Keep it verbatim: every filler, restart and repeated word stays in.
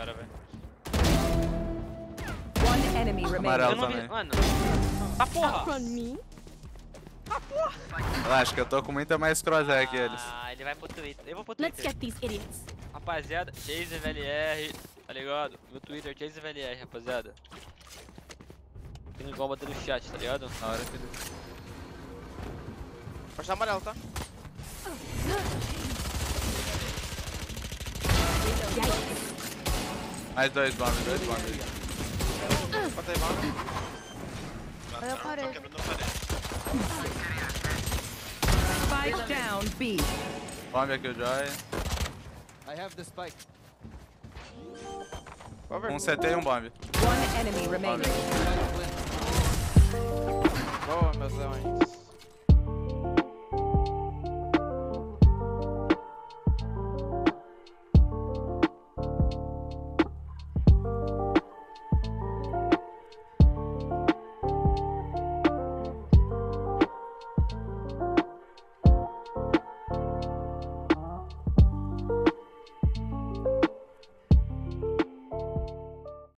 senhora, velho. One enemy remaining. Eu não vi... Mano. Tá porra! Tá porra! Relaxa que eu tô com muita mais crosshair que eles. Ah, ele vai pro Twitter. Eu vou pro Let's Twitter. get these idiots. Rapaziada, Chase V L R, tá ligado? Meu Twitter, Chase V L R, rapaziada. Tem igual bater no chat, tá ligado? Na hora que ele... Força amarelo, tá? Mais dois bombs, dois bombs. Bota aí, bomb. Olha a parede. Spike down B. Bomb aqui o Joy. I have the spike. Um C T e um bomb. One enemy remaining. Boa, meus leões.